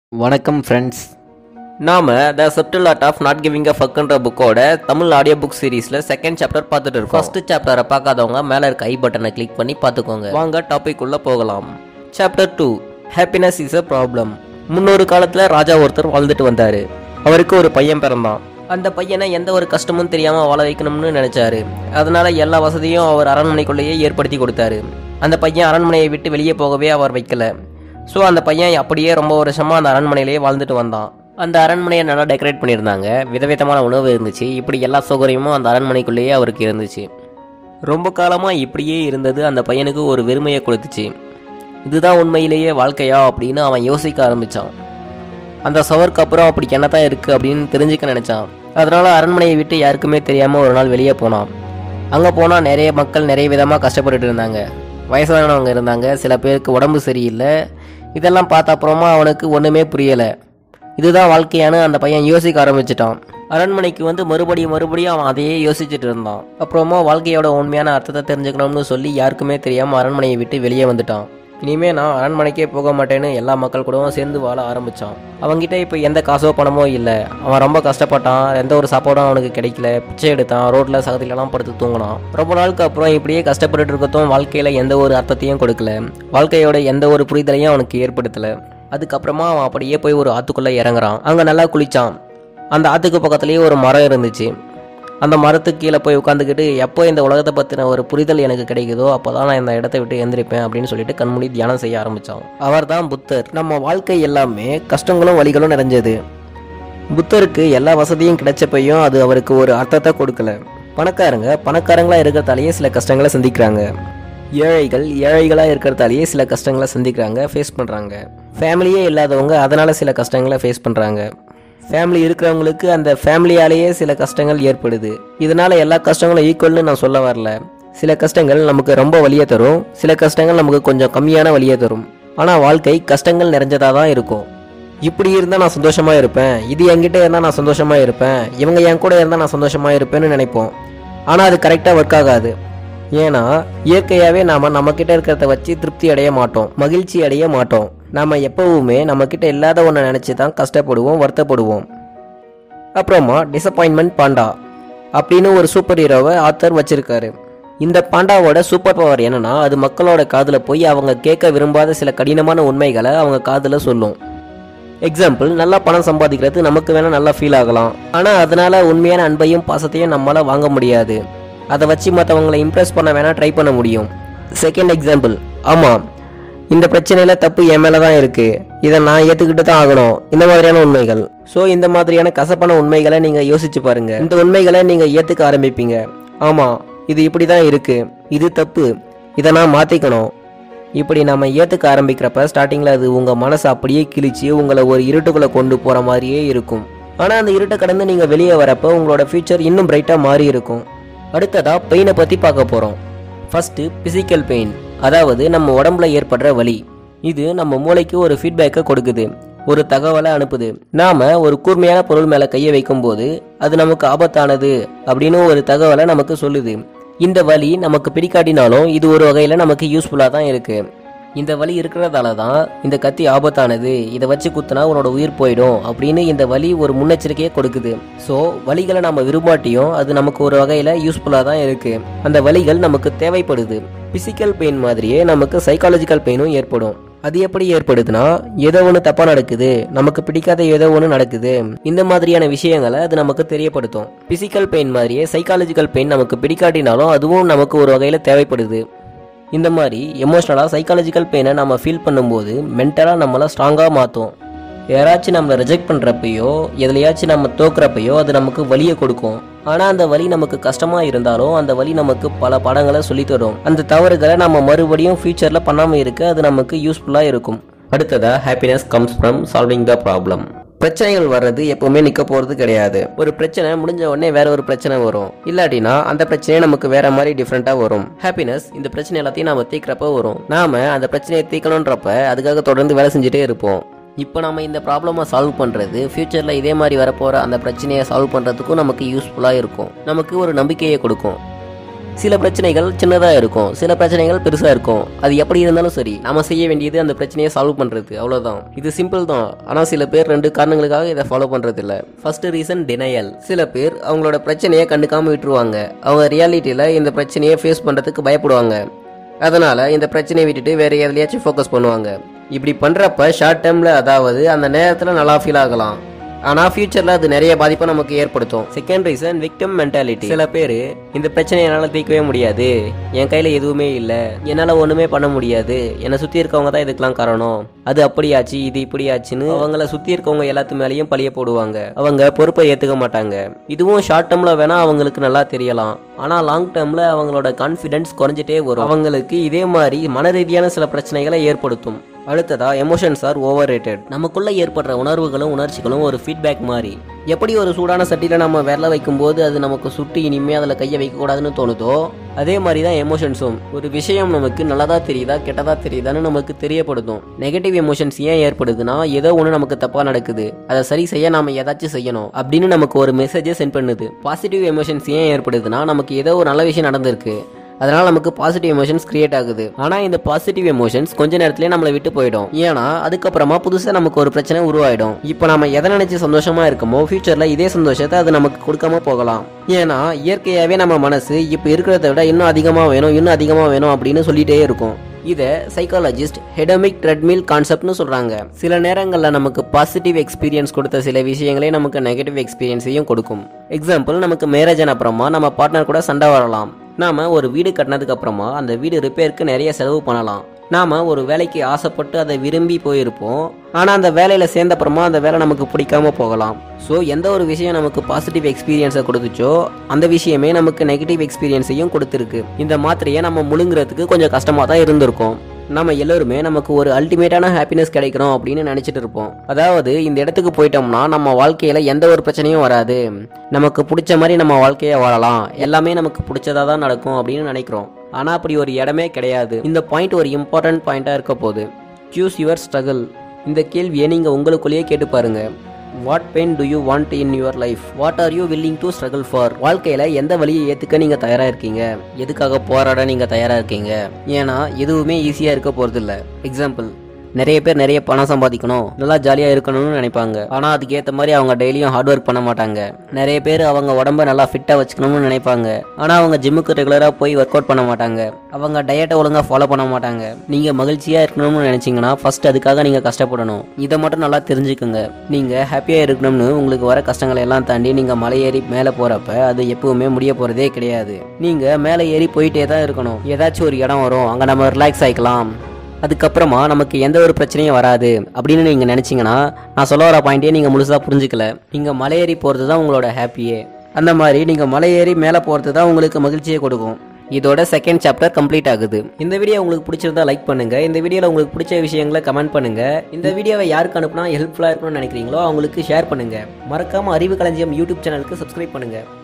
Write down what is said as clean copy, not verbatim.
வணக்கம் ஃப்ரெண்ட்ஸ். நாம் the subtle art of not giving a ஃபக்குன்ற புக்கோட தமிழ் ஆடியோ புக் சீரீஸில் செகண்ட் சாப்டர் பார்த்துட்டு இருக்கோம். ஃபர்ஸ்ட் சாப்டரை பார்க்காதவங்க மேலே இருக்க ஐ பட்டனை கிளிக் பண்ணி பார்த்துக்கோங்க. வாங்க டாபிக் உள்ள போகலாம். Chapter 2, happiness is a problem. முன்னொரு காலத்தில் ராஜா ஒருத்தர் வாழ்ந்துட்டு வந்தார். அவருக்கு ஒரு பையன் பிறந்தான். அந்த பையனை எந்த ஒரு கஷ்டமும் தெரியாமல் வாழ வைக்கணும்னு நினைச்சாரு. அதனால எல்லா வசதியும் அவர் அரண்மனைக்குள்ளேயே ஏற்படுத்தி கொடுத்தாரு. அந்த பையன் அரண்மனையை விட்டு வெளியே போகவே அவர் வைக்கல. ஸோ அந்த பையன் அப்படியே ரொம்ப வருஷமாக அந்த அரண்மனையிலேயே வாழ்ந்துட்டு வந்தான். அந்த அரண்மனையை நல்லா டெக்கரேட் பண்ணியிருந்தாங்க. விதவிதமான உணவு இருந்துச்சு. இப்படி எல்லா சௌகரியமும் அந்த அரண்மனைக்குள்ளேயே அவருக்கு இருந்துச்சு. ரொம்ப காலமாக இப்படியே இருந்தது அந்த பையனுக்கு ஒரு வெறுமையை கொடுத்துச்சு. இதுதான் உண்மையிலேயே வாழ்க்கையா அப்படின்னு அவன் யோசிக்க ஆரம்பித்தான். அந்த சவருக்கு அப்புறம் அப்படி என்னதான் இருக்குது அப்படின்னு தெரிஞ்சுக்க நினச்சான். அதனால் அரண்மனையை விட்டு யாருக்குமே தெரியாமல் ஒரு நாள் வெளியே போனான். அங்கே போனால் நிறைய மக்கள் நிறைய விதமாக கஷ்டப்பட்டுட்டு இருந்தாங்க. வயசானவங்க இருந்தாங்க, சில பேருக்கு உடம்பு சரியில்லை. இதெல்லாம் பார்த்த அப்புறமா அவனுக்கு ஒன்றுமே புரியலை. இதுதான் வாழ்க்கையானு அந்த பையன் யோசிக்க ஆரம்பிச்சிட்டான். அரண்மனைக்கு வந்து மறுபடியும் அவன் அதையே யோசிச்சுட்டு இருந்தான். அப்புறமா வாழ்க்கையோட உண்மையான அர்த்தத்தை தெரிஞ்சுக்கணும்னு சொல்லி யாருக்குமே தெரியாமல் அரண்மனையை விட்டு வெளியே வந்துட்டான். இனிமே நான் அரண்மனைக்கே போக மாட்டேன்னு எல்லா மக்கள் கூடவும் சேர்ந்து வாழ ஆரம்பித்தான். அவங்ககிட்ட இப்போ எந்த காசோ பணமோ இல்லை. அவன் ரொம்ப கஷ்டப்பட்டான். எந்த ஒரு சாப்பாடும் அவனுக்கு கிடைக்கல. பிச்சை எடுத்தான். ரோட்டில் சகதிலெல்லாம் படுத்து தூங்கினான். ரொம்ப நாளுக்கு அப்புறம் இப்படியே கஷ்டப்பட்டு இருக்கட்டும் வாழ்க்கையில் எந்த ஒரு அர்த்தத்தையும் கொடுக்கல. வாழ்க்கையோட எந்த ஒரு புரிதலையும் அவனுக்கு ஏற்படுத்தலை. அதுக்கப்புறமா அவன் அப்படியே போய் ஒரு ஆற்றுக்குள்ளே இறங்குறான். அங்கே நல்லா குளித்தான். அந்த ஆற்றுக்கு பக்கத்துலேயே ஒரு மரம் இருந்துச்சு. அந்த மரத்துக்கு கீழே போய் உட்காந்துக்கிட்டு எப்போ இந்த உலகத்தை பற்றின ஒரு புரிதல் எனக்கு கிடைக்குதோ அப்போ தான் நான் இந்த இடத்த விட்டு எந்திரிப்பேன் அப்படின்னு சொல்லிட்டு கண்மூடி தியானம் செய்ய ஆரம்பித்தான். அவர் தான் புத்தர். நம்ம வாழ்க்கை எல்லாமே கஷ்டங்களும் வலிகளும் நிறைஞ்சது. புத்தருக்கு எல்லா வசதியும் கிடைச்சப்பையும் அது அவருக்கு ஒரு அர்த்தத்தை கொடுக்கல. பணக்காரங்களாக இருக்கிறதாலேயே சில கஷ்டங்களை சந்திக்கிறாங்க. ஏழைகளாக இருக்கிறதாலேயே சில கஷ்டங்களை சந்திக்கிறாங்க, ஃபேஸ் பண்ணுறாங்க. ஃபேமிலியே இல்லாதவங்க அதனால் சில கஷ்டங்களை ஃபேஸ் பண்ணுறாங்க. ஃபேமிலி இருக்கிறவங்களுக்கு அந்த ஃபேமிலியாலேயே சில கஷ்டங்கள் ஏற்படுது. இதனால் எல்லா கஷ்டங்களும் ஈக்குவல்னு நான் சொல்ல வரல. சில கஷ்டங்கள் நமக்கு ரொம்ப வலியை தரும், சில கஷ்டங்கள் நமக்கு கொஞ்சம் கம்மியான வலியை தரும். ஆனால் வாழ்க்கை கஷ்டங்கள் நிறைஞ்சதாக தான் இருக்கும். இப்படி இருந்தால் நான் சந்தோஷமாக இருப்பேன், இது என்கிட்ட இருந்தால் நான் சந்தோஷமாக இருப்பேன், இவங்க என் கூட இருந்தால் நான் சந்தோஷமாக இருப்பேன்னு நினைப்போம். ஆனால் அது கரெக்டாக ஒர்க் ஆகாது. ஏன்னா இயற்கையாகவே நாம் நம்மக்கிட்ட இருக்கிறத வச்சு திருப்தி அடைய மாட்டோம், மகிழ்ச்சி அடைய மாட்டோம். நாம் எப்போவுமே நம்மக்கிட்ட இல்லாத ஒன்று நினச்சி தான் கஷ்டப்படுவோம், வருத்தப்படுவோம். அப்புறமா டிசப்பாயின்மெண்ட் பாண்டா அப்படின்னு ஒரு சூப்பர் ஹீரோவை ஆத்தர் வச்சிருக்காரு. இந்த பாண்டாவோட சூப்பர் பவர் என்னன்னா, அது மக்களோட காதில் போய் அவங்க கேட்க விரும்பாத சில கடினமான உண்மைகளை அவங்க காதில் சொல்லும். எக்ஸாம்பிள், நல்லா பணம் சம்பாதிக்கிறது நமக்கு வேணால் நல்லா ஃபீல் ஆகலாம். ஆனால் அதனால உண்மையான அன்பையும் பாசத்தையும் நம்மளால் வாங்க முடியாது. அதை வச்சு மற்றவங்களை இம்ப்ரெஸ் பண்ண வேணால் ட்ரை பண்ண முடியும். செகண்ட் எக்ஸாம்பிள், ஆமாம் இந்த பிரச்சனையில் தப்பு என் மேலே தான் இருக்குது, இதை நான் ஏற்றுக்கிட்டு தான் ஆகணும், இந்த மாதிரியான உண்மைகள். ஸோ இந்த மாதிரியான கசப்பான உண்மைகளை நீங்கள் யோசிச்சு பாருங்கள். இந்த உண்மைகளை நீங்கள் ஏற்றுக்க ஆரம்பிப்பீங்க. ஆமாம் இது இப்படி தான் இருக்குது, இது தப்பு, இதை நான் மாற்றிக்கணும். இப்படி நம்ம ஏற்றுக்க ஆரம்பிக்கிறப்ப ஸ்டார்டிங்கில் அது உங்கள் மனசை அப்படியே கிழிச்சு உங்களை ஒரு இருட்டுக்குள்ளே கொண்டு போகிற மாதிரியே இருக்கும். ஆனால் அந்த இருட்டை கடந்து நீங்கள் வெளியே வரப்போ உங்களோட ஃபியூச்சர் இன்னும் பிரைட்டாக மாறி இருக்கும். அடுத்ததாக பெயினை பற்றி பார்க்க போகிறோம். ஃபஸ்ட்டு பிசிக்கல் பெயின், அதாவது நம்ம உடம்புல ஏற்படுற வலி. இது நம்ம மூளைக்கு ஒரு ஃபீட்பேக்கை கொடுக்குது, ஒரு தகவலை அனுப்புது. நாம ஒரு கூர்மையான பொருள் மேலே கையை வைக்கும்போது அது நமக்கு ஆபத்தானது அப்படின்னு ஒரு தகவலை நமக்கு சொல்லுது. இந்த வலி நமக்கு பிடிக்காட்டினாலும் இது ஒரு வகையில் நமக்கு யூஸ்ஃபுல்லாக தான் இருக்குது. இந்த வலி இருக்கிறதால தான் இந்த கத்தி ஆபத்தானது, இதை வச்சு குத்துனா உன்னோட உயிர் போயிடும் அப்படின்னு இந்த வலி ஒரு முன்னெச்சரிக்கையை கொடுக்குது. ஸோ வலிகளை நம்ம விரும்பாட்டியும் அது நமக்கு ஒரு வகையில் யூஸ்ஃபுல்லாக தான் இருக்குது. அந்த வலிகள் நமக்கு தேவைப்படுது. பிசிக்கல் பெயின் மாதிரியே நமக்கு சைக்காலஜிக்கல் பெயினும் ஏற்படும். அது எப்படி ஏற்படுதுன்னா, ஏதோ ஒன்று தப்பாக நடக்குது, நமக்கு பிடிக்காத ஏதோ ஒன்று நடக்குது, இந்த மாதிரியான விஷயங்களை அது நமக்கு தெரியப்படுத்தும். பிசிக்கல் பெயின் மாதிரியே சைக்காலஜிக்கல் பெயின் நமக்கு பிடிக்காட்டினாலும் அதுவும் நமக்கு ஒரு வகையில் தேவைப்படுது. இந்த மாதிரி எமோஷ்னலாக சைக்காலஜிக்கல் பெயினை நம்ம ஃபீல் பண்ணும்போது மென்டலாக நம்மளை ஸ்ட்ராங்காக மாற்றும். யாராச்சும் நம்மளை ரிஜெக்ட் பண்ணுறப்பையோ எதுலையாச்சும் நம்ம தோக்குறப்பையோ அது நமக்கு வலியை கொடுக்கும். ஆனால் அந்த வலி நமக்கு கஷ்டமாக இருந்தாலும் அந்த வலி நமக்கு பல பாடங்களை சொல்லித்தரும். அந்த தவறுகளை நம்ம மறுபடியும் ஃபியூச்சரில் பண்ணாமல் இருக்க அது நமக்கு யூஸ்ஃபுல்லாக இருக்கும். அடுத்ததாக happiness comes from solving the problem. பிரச்சனைகள் வர்றது எப்பவுமே நிற்க போகிறது கிடையாது. ஒரு பிரச்சனை முடிஞ்ச உடனே வேற ஒரு பிரச்சனை வரும், இல்லாட்டினா அந்த பிரச்சனையே நமக்கு வேற மாதிரி டிஃப்ரெண்ட்டாக வரும். ஹாப்பினஸ் இந்த பிரச்சனை எல்லாத்தையும் நம்ம தீர்க்கிறப்ப வரும். நாம அந்த பிரச்சனையை தீர்க்கணுன்றப்ப அதுக்காக தொடர்ந்து வேலை செஞ்சுட்டே இருப்போம். இப்போ நம்ம இந்த ப்ராப்ளமை சால்வ் பண்ணுறது ஃபியூச்சரில் இதே மாதிரி வரப்போகிற அந்த பிரச்சனையை சால்வ் பண்ணுறதுக்கும் நமக்கு யூஸ்ஃபுல்லாக இருக்கும், நமக்கு ஒரு நம்பிக்கையை கொடுக்கும். சில பிரச்சனைகள் சின்னதா இருக்கும், சில பிரச்சனைகள் பெருசா இருக்கும். அது எப்படி இருந்தாலும் சரி, நாம செய்ய வேண்டியது அந்த பிரச்சனையை சால்வ் பண்றது, அவ்வளவுதான். இது சிம்பிள் தான். ஆனா சில பேர் 2 காரணங்களுக்காக இதை ஃபாலோ பண்றது இல்ல. First reason denial. சில பேர் அவங்களோட பிரச்சனையை கண்டுக்காம விட்டுருவாங்க. அவங்க ரியாலிட்டியில இந்த பிரச்சனையை ஃபேஸ் பண்றதுக்கு பயப்படுவாங்க. அதனால இந்த பிரச்சனையை விட்டுட்டு வேற எதுலயாச்சும் ஃபோக்கஸ் பண்ணுவாங்க. இப்படி பண்றப்ப ஷார்ட் டேர்ம்ல, அதாவது அந்த நேரத்துல நல்லா ஃபீல் ஆகலாம், ஆனா ஃபியூச்சர்ல அது நிறைய பாதிப்பை நமக்கு ஏற்படுத்தும். Second reason victim mentality. சில பேர் இந்த பிரச்சனையை என்னால தீர்க்கவே முடியாது, என் கையில எதுவுமே இல்ல, என்னால ஒண்ணுமே பண்ண முடியாது, என்னை சுத்தி இருக்கவங்க தான் இதுக்கெல்லாம் காரணம், அது அப்படியாச்சு இது இப்படியாச்சுன்னு அவங்கள சுத்தி இருக்கவங்க எல்லாத்து மேலேயும் பழிய போடுவாங்க. அவங்க பொறுப்பை ஏத்துக்க மாட்டாங்க. இதுவும் ஷார்ட் டேர்ம்ல வேணா அவங்களுக்கு நல்லா தெரியலாம், ஆனா லாங் டேர்ம்ல அவங்களோட கான்ஃபிடன்ஸ் குறைஞ்சிட்டே வரும். அவங்களுக்கு இதே மாதிரி மன ரீதியான சில பிரச்சனைகளை ஏற்படுத்தும். அடுத்ததா எமோஷன்ஸ் ஆர் ஓவர் ரேட்டட். நமக்குள்ள ஏற்படுற உணர்வுகளும் உணர்ச்சிகளும் ஒரு ஃபீட்பேக் மாதிரி. எப்படி ஒரு சூடான சட்டியில நம்ம விரல வைக்கும்போது அது நமக்கு சுட்டு இனிமே அதில் கையை வைக்கக்கூடாதுன்னு தோணுதோ, அதே மாதிரி தான் எமோஷன்ஸும். ஒரு விஷயம் நமக்கு நல்லதா தெரியுதா கெட்டதா தெரியுதான்னு நமக்கு தெரியப்படுத்தும். நெகட்டிவ் எமோஷன்ஸ் ஏன் ஏற்படுதுன்னா, ஏதோ ஒன்று நமக்கு தப்பா நடக்குது, அதை சரி செய்ய நாம ஏதாச்சும் செய்யணும் அப்படின்னு நமக்கு ஒரு மெசேஜை சென்ட் பண்ணுது. பாசிட்டிவ் எமோஷன்ஸ் ஏன் ஏற்படுதுன்னா, நமக்கு ஏதோ ஒரு நல்ல விஷயம் நடந்திருக்கு, அதனால நமக்கு பாசிட்டிவ் எமோஷன்ஸ் கிரியேட் ஆகுது. ஆனா இந்த பாசிட்டிவ் எமோஷன்ஸ் கொஞ்ச நேரத்திலே நம்மளை விட்டு போயிடும். ஏன்னா அதுக்கப்புறமா புதுசா நமக்கு ஒரு பிரச்சனை உருவாயிடும். இப்போ நம்ம எதை நினைச்சு சந்தோஷமா இருக்கமோ, ஃபியூச்சர்ல இதே சந்தோஷத்தை அது நமக்கு கொடுக்காம போகலாம். ஏன்னா இயற்கையாவே நம்ம மனசு இப்போ இருக்கிறத விட இன்னும் அதிகமா வேணும், இன்னும் அதிகமா வேணும் அப்படின்னு சொல்லிட்டே இருக்கும். இதை சைக்காலஜிஸ்ட் ஹெடமிக் ட்ரெட்மில் கான்செப்ட்னு சொல்றாங்க. சில நேரங்களில் நமக்கு பாசிட்டிவ் எக்ஸ்பீரியன்ஸ் கொடுத்த சில விஷயங்களே நமக்கு நெகட்டிவ் எக்ஸ்பீரியன்ஸையும் கொடுக்கும். எக்ஸாம்பிள், நமக்கு மேரேஜ் ஆன அப்புறமா நம்ம பார்ட்னர் கூட சண்டை வரலாம். நாம ஒரு வீடு கட்டினதுக்கு அப்புறமா அந்த வீடு ரிப்பேருக்கு நிறைய செலவு பண்ணலாம். நாம ஒரு வேலைக்கு ஆசைப்பட்டு அதை விரும்பி போயிருப்போம், ஆனா அந்த வேலையில சேர்ந்த அப்புறமா அந்த வேலை நமக்கு பிடிக்காம போகலாம். ஸோ எந்த ஒரு விஷயம் நமக்கு பாசிட்டிவ் எக்ஸ்பீரியன்ஸை கொடுத்துச்சோ அந்த விஷயமே நமக்கு நெகட்டிவ் எக்ஸ்பீரியன்ஸையும் கொடுத்துருக்கு. இந்த மாத்திரையை நம்ம முழுங்குறதுக்கு கொஞ்சம் கஷ்டமா தான் இருந்திருக்கும். நம்ம எல்லாருமே நமக்கு ஒரு அல்டிமேட்டான ஹாப்பினஸ் கிடைக்கணும் அப்படின்னு நினைச்சிட்டு இருப்போம். அதாவது இந்த இடத்துக்கு போயிட்டோம்னா நம்ம வாழ்க்கையில எந்த ஒரு பிரச்சனையும் வராது, நமக்கு பிடிச்ச மாதிரி நம்ம வாழ்க்கையை வாழலாம், எல்லாமே நமக்கு பிடிச்சதா தான் நடக்கும் அப்படின்னு நினைக்கிறோம். ஆனா அப்படி ஒரு இடமே கிடையாது. இந்த பாயிண்ட் ஒரு இம்பார்ட்டன்ட் பாயிண்டா இருக்க போகுது. Choose your struggle. இந்த கேள்வியை நீங்க உங்களுக்குள்ளேயே கேட்டு பாருங்க. What pain do you want in your life? What are you willing to struggle for? வாழ்க்கையில எந்த வழியை ஏத்துக்க நீங்க தயாரா இருக்கீங்க? எதுக்காக போராட நீங்க தயாரா இருக்கீங்க? ஏன்னா எதுவுமே ஈஸியா இருக்க போறது இல்ல. எக்ஸாம்பிள், நிறைய பேர் நிறைய பணம் சம்பாதிக்கணும், நல்லா ஜாலியா இருக்கணும்னு நினைப்பாங்க. ஆனா அதுக்கேற்ற மாதிரி அவங்க டெய்லியும் ஹார்ட் ஒர்க் பண்ண மாட்டாங்க. நிறைய பேர் அவங்க உடம்ப நல்லா ஃபிட்டா வச்சுக்கணும்னு நினைப்பாங்க. ஆனா அவங்க ஜிம்முக்கு ரெகுலரா போய் ஒர்க் அவுட் பண்ண மாட்டாங்க. அவங்க டயட்டை ஒழுங்கா ஃபாலோ பண்ண மாட்டாங்க. நீங்க மகிழ்ச்சியா இருக்கணும்னு நினைச்சீங்கன்னா ஃபர்ஸ்ட் அதுக்காக நீங்க கஷ்டப்படணும். இதை மட்டும் நல்லா தெரிஞ்சுக்குங்க. நீங்க ஹாப்பியா இருக்கணும்னு உங்களுக்கு வர கஷ்டங்களை எல்லாம் தாண்டி நீங்க மலை ஏறி மேலே போறப்ப அது எப்பவுமே முடிய போறதே கிடையாது. நீங்க மேலே ஏறி போயிட்டே தான் இருக்கணும். ஏதாச்சும் ஒரு இடம் வரும், அங்க நம்ம ரிலாக்ஸ் ஆயிக்கலாம், அதுக்கப்புறமா நமக்கு எந்த ஒரு பிரச்சனையும் வராது அப்படின்னு நீங்க நினைச்சீங்கன்னா நான் சொல்ல வர பாயிண்டே நீங்க முழுசா புரிஞ்சுக்கல. நீங்க மலை ஏறி போறது தான் உங்களோட ஹாப்பியே. அந்த மாதிரி நீங்க மலை ஏறி மேலே போறது தான் உங்களுக்கு மகிழ்ச்சியை கொடுக்கும். இதோட செகண்ட் சாப்டர் கம்ப்ளீட் ஆகுது. இந்த வீடியோ உங்களுக்கு பிடிச்சிருந்தா லைக் பண்ணுங்க. இந்த வீடியோல உங்களுக்கு பிடிச்ச விஷயங்களை கமெண்ட் பண்ணுங்க. இந்த வீடியோவை யாருக்கு அனுப்புனா ஹெல்ப்ஃபுல்லா இருக்கணும்னு நினைக்கிறீங்களோ அவங்களுக்கு ஷேர் பண்ணுங்க. மறக்காம அறிவு களஞ்சியம் யூடியூப் சேனலுக்கு சப்ஸ்கிரைப் பண்ணுங்க.